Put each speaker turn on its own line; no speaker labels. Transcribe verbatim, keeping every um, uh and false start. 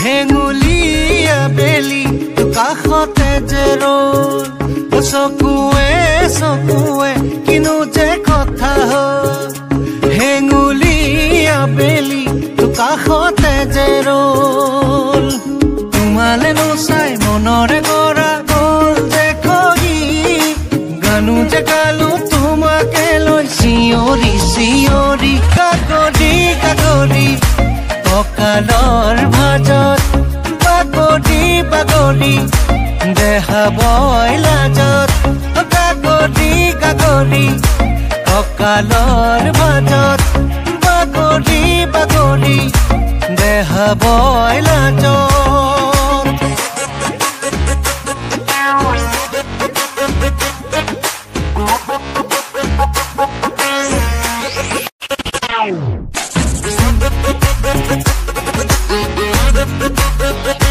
হেঙুলীয়া বেলি কাষতে যে ৰল চকুৱে চকুৱে কিনো যে কথা হ'ল হেঙুলীয়া বেলি কাষতে যে ৰল তোমালে নোচাই মনৰে কৰা গ'ল যে খহি গানো যে গালো তোমাকে লৈ চিঞৰি চিঞৰি কাকৰি কাকৰি কঁকালৰ ভাজত বাগৰি বাগৰি দেহা বই লাজত কাকৰি কাকৰি কঁকালৰ ভাজত বাগৰি বাগৰি দেহা বই লাজত
We'll be right back.